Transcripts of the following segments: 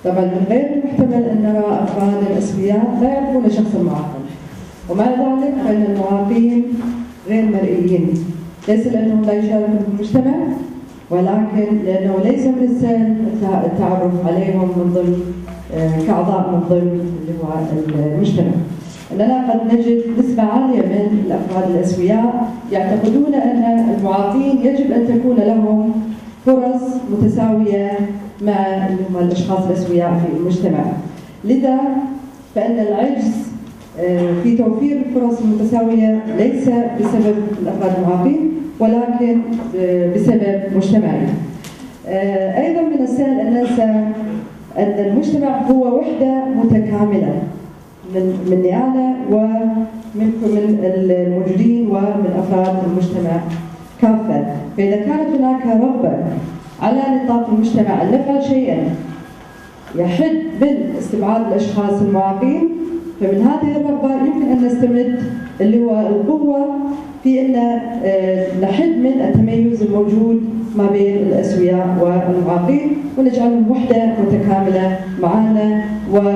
طبعا من غير المحتمل أن نرى أفراد الأسوياء لا يعرفون شخص المعاقين، ومع ذلك فإن المعاقين غير مرئيين، ليس لأنهم لا يشاركون في المجتمع، ولكن لأنه ليس من السهل التعرف عليهم من ضمن كأعضاء من ضمن اللي هو المجتمع. أننا قد نجد نسبة عالية من الأفراد الأسوياء يعتقدون أن المعاقين يجب أن تكون لهم فرص متساوية مع اللي هم الأشخاص الأسوياء في المجتمع. لذا فإن العجز في توفير الفرص المتساوية ليس بسبب الأفراد المعاقين، ولكن بسبب مجتمعي. أيضا من السهل أن ننسى أن المجتمع هو وحدة متكاملة مني أنا ومنكم من الموجودين ومن أفراد المجتمع كافة. فإذا كانت هناك رغبة على نطاق المجتمع أن نفعل شيئا يحد من استبعاد الأشخاص المعاقين، فمن هذه الرغبة يمكن أن نستمد اللي هو القوة في أن نحد من التميز الموجود ما بين الأسوياء والمعاقين، ونجعلهم وحدة متكاملة معنا،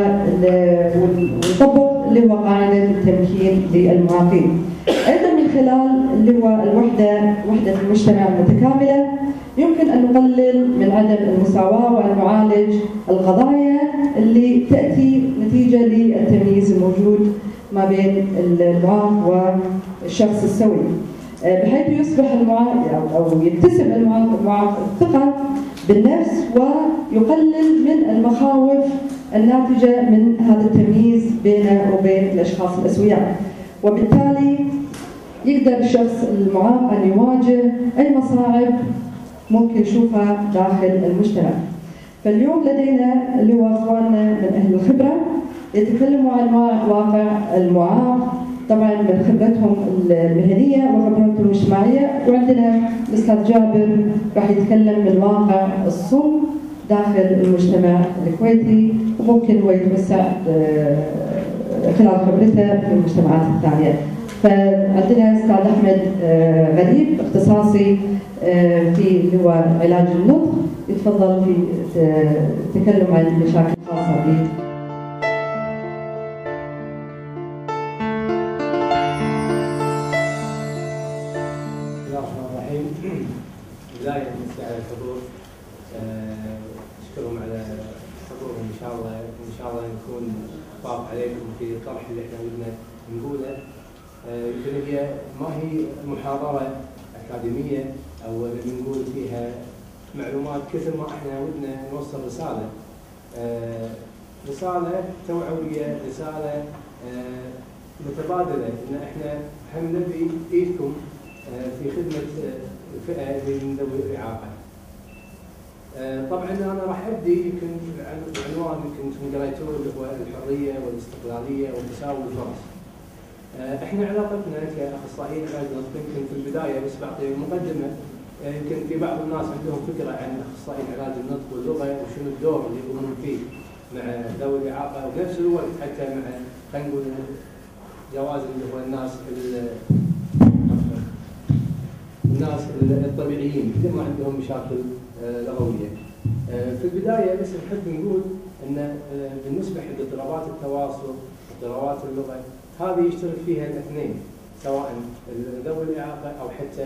ونطبق اللي هو قاعدة التمكين للمعاقين. أيضا من خلال اللي هو وحدة المجتمع المتكاملة يمكن أن نقلل من عدم المساواة وأن نعالج القضايا اللي تأتي نتيجة للتمييز الموجود ما بين المعاق والشخص السوي، بحيث يصبح المعاق أو يكتسب المعاق الثقة بالنفس ويقلل من المخاوف الناتجة من هذا التمييز بينه وبين الأشخاص الأسوياء، وبالتالي يقدر الشخص المعاق أن يواجه أي مصاعب ممكن يشوفها داخل المجتمع. فاليوم لدينا اللي هو أخواننا من أهل الخبرة يتكلموا عن واقع المعاق، طبعا من خبرتهم المهنية وخبرتهم المجتمعية، وعندنا الأستاذ جابر راح يتكلم من واقع الصم داخل المجتمع الكويتي، وممكن هو يتوسع خلال خبرته في المجتمعات الثانية. فعندنا أستاذ أحمد غريب اختصاصي في اللي هو علاج النطق، يتفضل في تكلم عن المشاكل الخاصة به. بسم الله الرحمن الرحيم. بداية نمسي على الحضور، أشكرهم على حضورهم، إن شاء الله نكون خفاف عليكم في الطرح اللي احنا بدنا نقوله. يمكن هي ما هي محاضرة أكاديمية أو نقول فيها معلومات، كثر ما احنا ودنا نوصل رسالة توعوية، رسالة متبادلة، إن احنا هم نبي إيدكم في خدمة الفئة اللي من ذوي الإعاقة. طبعا أنا راح أبدي يمكن بعنوان يمكن قريتوه اللي هو الحرية والاستقلالية وتساوي الفرص. احنا علاقتنا كأخصائيين علاج النطق يمكن في البداية بس بعطي مقدمة، يمكن في بعض الناس عندهم فكرة عن أخصائيين علاج النطق واللغة وشنو الدور اللي يقومون فيه مع ذوي الإعاقة، وبنفس الوقت حتى مع خلينا نقول جواز اللي هو الناس الطبيعيين اللي ما عندهم مشاكل لغوية. في البداية بس نحب نقول أن بالنسبة حق اضطرابات التواصل واضطرابات اللغة هذه يشترك فيها الاثنين، سواء ذوي الإعاقة أو حتى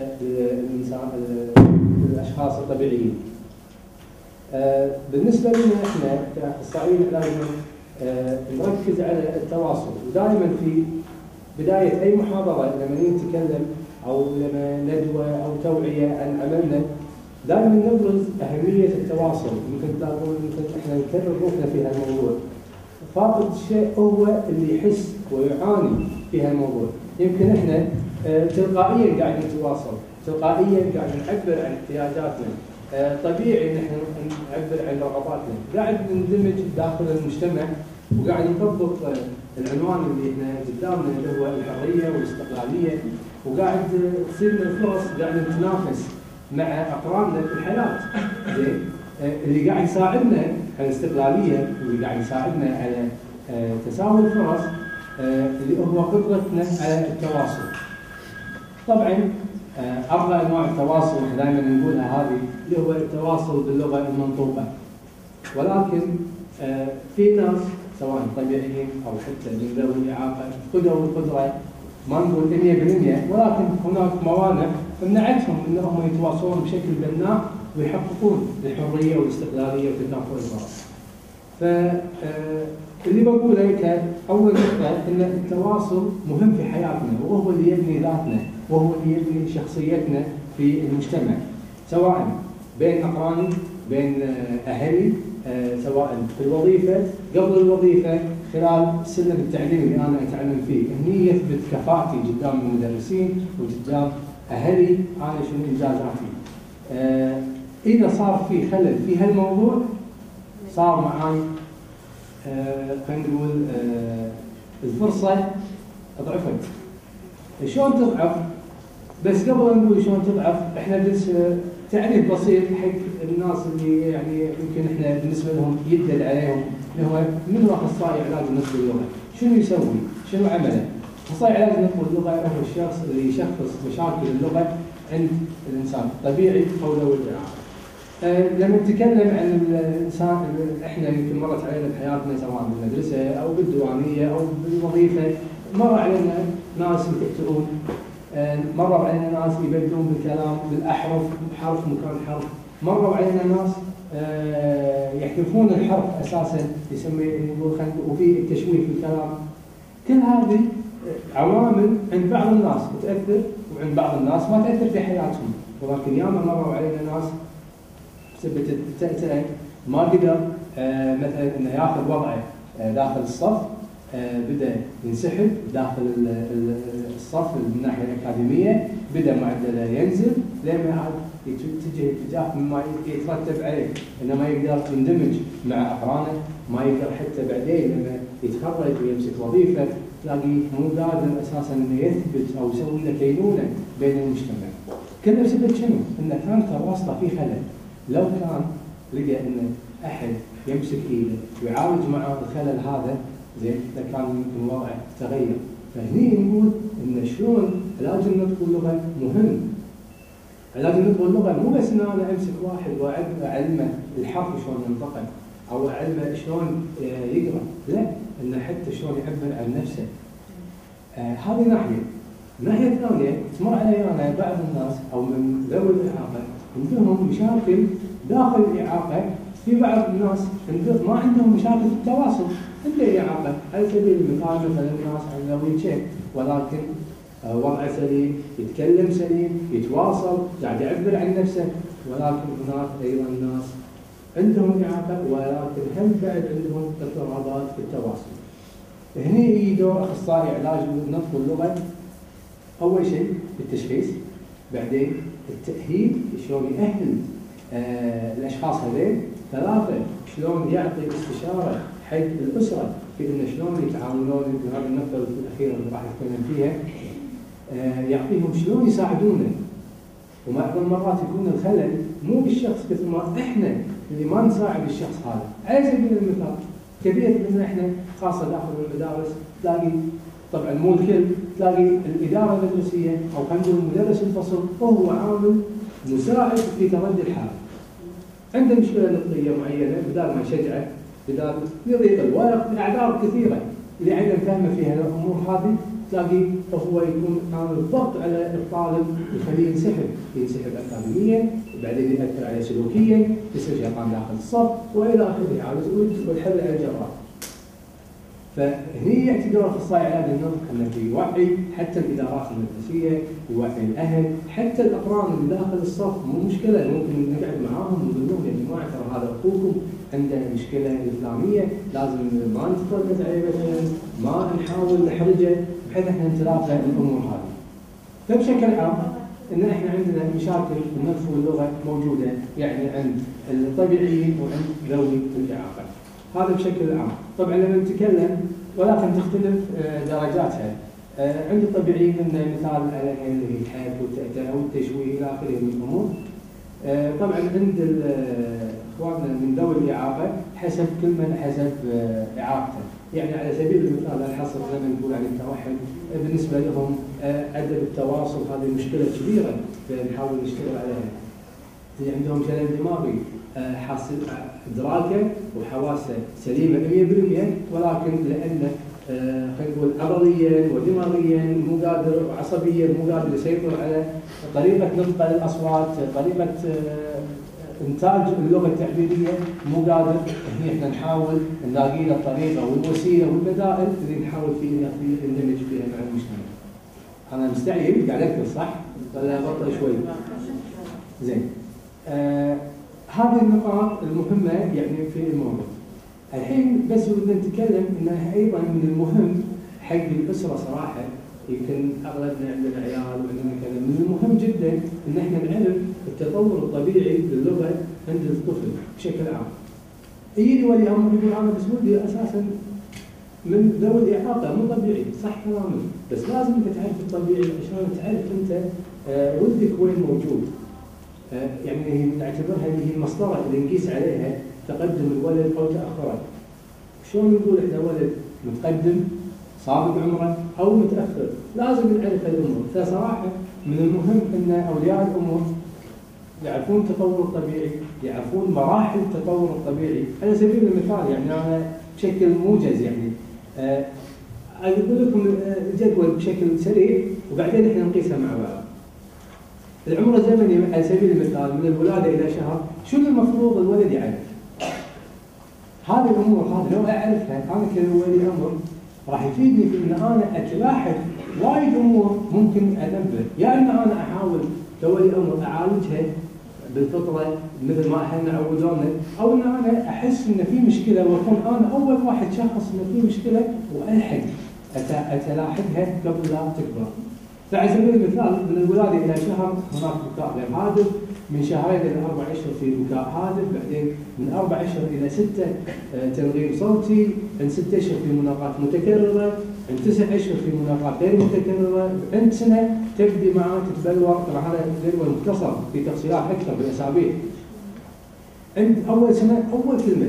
الأشخاص الطبيعيين. بالنسبة لنا احنا كأخصائيين علاج نركز على التواصل، ودائما في بداية أي محاضرة لما نتكلم أو لما ندوة أو توعية عن عملنا دائما نبرز أهمية التواصل. يمكن تلاقون احنا نكرر روحنا في هالموضوع، فاقد الشيء هو اللي يحس ويعاني في هالموضوع. يمكن احنا تلقائيا قاعد نتواصل، تلقائيا قاعد نعبر عن احتياجاتنا، طبيعي ان احنا نعبر عن رغباتنا، قاعد نندمج داخل المجتمع وقاعد نطبق العنوان اللي احنا قدامنا اللي هو الحريه والاستقلاليه، وقاعد تصير لنا الفرص، قاعد نتنافس مع اقراننا في الحياه. زين، اللي قاعد يساعدنا على الاستقلاليه واللي قاعد يساعدنا على تساوي الفرص اللي هو قدرتنا على التواصل. طبعا اربع انواع التواصل دائما نقولها هذه، اللي هو التواصل باللغه المنطوقه، ولكن في ناس سواء طبيعيين او حتى من ذوي الاعاقه فقدوا القدره، ما نقول 100%، ولكن هناك موانع منعتهم انهم يتواصلون بشكل بناء ويحققون الحريه والاستقلاليه وتكافؤ الفرص. فاللي بقوله كأول نقطة أن التواصل مهم في حياتنا، وهو اللي يبني ذاتنا، وهو اللي يبني شخصيتنا في المجتمع، سواء بين أقراني، بين أهلي، سواء في الوظيفة، قبل الوظيفة، خلال سلم التعليم اللي أنا أتعلم فيه، هني يثبت كفاءتي قدام المدرسين وقدام أهلي أنا شنو إنجازاتي. إذا صار في خلل في هالموضوع صار معاي خلينا نقول الفرصة ضعفت. شلون تضعف؟ بس قبل أن نقول شلون تضعف، احنا بس تعريف بسيط حق الناس اللي يعني يمكن احنا بالنسبة لهم يدل عليهم، اللي هو من هو أخصائي علاج النطق واللغة؟ شنو يسوي؟ شنو عمله؟ أخصائي علاج النطق واللغة هو الشخص اللي يشخص مشاكل اللغة عند الإنسان طبيعي أو ذوي الإعاقة. لما نتكلم عن الانسان احنا يمكن مرت علينا بحياتنا سواء بالمدرسه او بالديوانيه او بالوظيفه، مر علينا ناس يتأثرون، مروا علينا ناس يبدلون بالكلام بالاحرف، حرف مكان حرف، مروا علينا ناس يحذفون الحرف اساسا يسمي وفي تشويه في الكلام. كل هذه عوامل عند بعض الناس تاثر وعند بعض الناس ما تاثر في حياتهم، ولكن ياما مروا علينا ناس بسبب التأتأة ما قدر مثلا انه ياخذ وضعه داخل الصف، بدا ينسحب داخل الصف من الناحيه الاكاديميه، بدا معدله ينزل لما عاد يتجه اتجاه مما يترتب عليه، انه ما يقدر يندمج مع اقرانه، ما يقدر حتى بعدين لما يتخرج ويمسك وظيفه تلاقيه مو قادر اساسا انه يثبت او يسوي له كينونه بين المجتمع. كله بسبب شنو؟ انه كان تواصله في خلل. لو كان لقى ان احد يمسك ايده ويعالج معه الخلل هذا زين لكان ممكن الوضع تغير. فهني نقول ان شلون علاج النطق واللغه مهم. علاج النطق واللغه مو بس ان انا امسك واحد واعلمه الحرف شلون ينطقه او اعلمه شلون يقرا، لا، انه حتى شلون يعبر عن نفسه. هذه ناحيه. الناحيه الثانيه تمر علي انا بعض الناس او من ذوي الاعاقه عندهم مشاكل داخل الإعاقة. في بعض الناس ما عندهم مشاكل في التواصل، عنده إعاقة، على سبيل المثال مثلا الناس عندهم ويتشين ولكن وضعه سليم، يتكلم سليم، يتواصل، قاعد يعبر عن نفسه، ولكن هناك أيضا ناس عندهم إعاقة ولكن هم بعد عندهم اضطرابات في التواصل. هني يجي دور أخصائي علاج النطق واللغة، أول شيء التشخيص، بعدين التأهيل، شلون يأهل الأشخاص هذين، ثلاثة شلون يعطي استشارة حق الأسرة في إنه شلون يتعاملون في هذه النقطة الأخيرة اللي راح نتكلم فيها، يعطيهم شلون يساعدونه. ومعظم المرات يكون الخلل مو بالشخص كثر ما إحنا اللي ما نساعد الشخص هذا. على سبيل المثال كثير منا إحنا خاصة داخل المدارس تلاقي، طبعا مو الكل، تلاقي الإدارة المدرسية أو خلينا نقول مدرس الفصل هو عامل مساعد في تردي الحال. عنده مشكلة نطقية معينة، بدال ما يشجعه، بدال يضيق الوقت، أعذار كثيرة اللي عدم فهمه في هالأمور هذه، تلاقي هو يكون عامل ضغط على الطالب يخليه ينسحب أكاديميا، وبعدين يأثر عليه سلوكيا، يصير شيطان داخل الصف وإلى آخره، عاوز والحل على الجراح. فهني يأتي دور أخصائي علاج النطق أنه يوعي حتى الإدارات المدرسية، يوعي الأهل، حتى الأقران اللي داخل الصف. مو مشكلة، ممكن نقعد معاهم ونقول لهم يا جماعة ترى هذا أخوكم عنده مشكلة الفلانية، لازم ما نتفرج عليه مثلا، ما نحاول نحرجه، بحيث احنا نتلافى الأمور هذه. فبشكل عام إن احنا عندنا مشاكل النطق واللغة موجودة، يعني عند الطبيعيين وعند ذوي الإعاقة. هذا بشكل عام. طبعا لما نتكلم ولكن تختلف درجاتها. عند الطبيعيين مثال عليها اللي هي الحاد والتأتأة والتشويه الى اخره من الامور. طبعا عند اخواننا من ذوي الاعاقه حسب كل من حسب اعاقته. يعني على سبيل المثال الحصر لما نقول عن التوحد بالنسبه لهم عدم التواصل هذه مشكله كبيره، فنحاول نشتغل عليها. عندهم شلل دماغي حاصل ادراكه وحواسه سليمه 100%، ولكن لانه خلينا نقول عضليا ودماغيا مو قادر وعصبيا مو قادر يسيطر على طريقه نطق الاصوات، طريقه انتاج اللغه التعبيريه مو قادر. هنا احنا نحاول نلاقي له الطريقه والوسيله والبدائل اللي نحاول فيها نندمج فيها مع المجتمع. انا مستعجل قاعد اكتب صح؟ ولا بطل شوي؟ زين. هذه النقاط المهمه يعني في الموضوع. الحين بس بدنا نتكلم انها ايضا من المهم حق الاسره صراحه، يمكن اغلبنا عندنا عيال وعندنا كذا، من المهم جدا ان احنا نعرف التطور الطبيعي للغه عند الطفل بشكل عام. يجي ولي امر يقول انا بس ولدي اساسا من ذوي الاعاقه مو طبيعي، صح كلامك، بس لازم انت تعرف الطبيعي عشان تعرف انت ولدك وين موجود. يعني نعتبرها هي المسطره اللي نقيس عليها تقدم الولد او تاخره. شلون نقول احنا ولد متقدم سابق عمره او متاخر؟ لازم نعرف الامور. فصراحه من المهم ان اولياء الامور يعرفون التطور الطبيعي، يعرفون مراحل التطور الطبيعي. على سبيل المثال يعني انا بشكل موجز يعني اقول لكم جدول بشكل سريع وبعدين احنا نقيسها مع بعض. العمر الزمني على سبيل المثال من الولاده الى شهر، شنو المفروض الولد يعرف؟ هذه الامور هذه لو اعرفها انا كولي امر راح يفيدني في ان انا اتلاحظ وايد امور ممكن انبه، يا ان انا احاول كولي امر اعالجها بالفطره مثل ما اهلنا عودونا، او ان انا احس ان في مشكله واكون انا اول واحد شخص ان في مشكله والحق اتلاحقها قبل لا تكبر. فعلى سبيل المثال من الولاده الى شهر هناك بكاء غير هادف، من شهرين الى 4 اشهر في بكاء هادف، بعدين من 4 اشهر الى 6 تنغيم صوتي، عند 6 اشهر في مناقات متكرره، عند 9 اشهر في مناقات غير متكرره، عند سنه تبدي معاه تتبلور. طبعا هذا جدول مختصر في تفصيلات اكثر بالاسابيع. عند اول سنه اول كلمه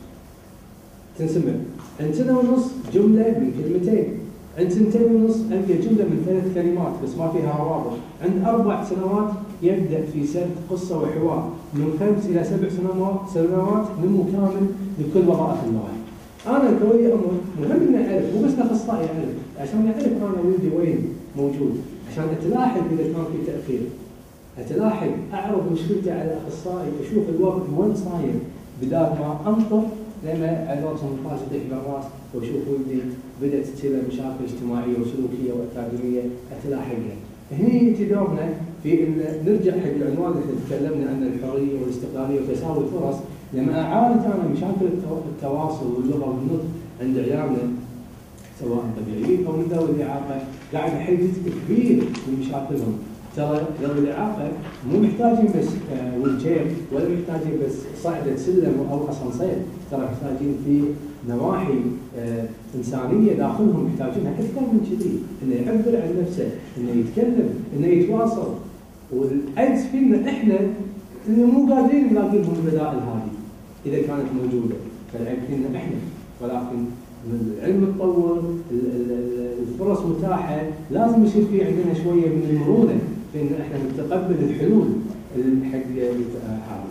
تنسمع، عند سنه ونص جمله من كلمتين، عند 2 ونص ألقى جملة من 3 كلمات بس ما فيها روابط، عند 4 سنوات يبدأ في سرد قصة وحوار، من 5 إلى 7 سنوات نمو كامل لكل وظائف اللغة. أنا كولي أمر مهم إني أعرف، مو بس كأخصائي أعرف، عشان أعرف أنا ولدي وين موجود، عشان أتلاحق إذا كان في تأخير، أتلاحق أعرض مشكلتي على أخصائي، أشوف الوضع وين صاير، بدال ما أنطر لما عذرتهم الفاز يطيح بالراس واشوف ولدي بدات تصير مشاكل اجتماعيه وسلوكيه واكاديميه اتلاحقها. هني يجي دورنا في ان نرجع حق العنوان اللي تكلمنا عنه، الحريه والاستقلاليه وتساوي الفرص. لما اعالج انا مشاكل التواصل واللغه والنطق عند عيالنا سواء طبيعيين او من ذوي الاعاقه، قاعد احل جزء كبير من مشاكلهم. ترى ذوي الاعاقه مو محتاجين بس ويلشير ولا محتاجين بس صعده سلم او اسانسير، ترى محتاجين في نواحي انسانيه داخلهم يحتاجونها اكثر من كذي، انه يعبر عن نفسه، انه يتكلم، انه يتواصل. والعجز فينا احنا انه مو قادرين نلاقي لهم البدائل هذه اذا كانت موجوده، فالعيب فينا احنا. ولكن العلم يتطور، الفرص متاحه، لازم يصير في عندنا شويه من المرونه في ان احنا نتقبل الحلول حق هذه.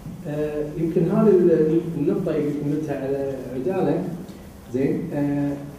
يمكن هذه النقطه اللي قلتها على عجاله زين.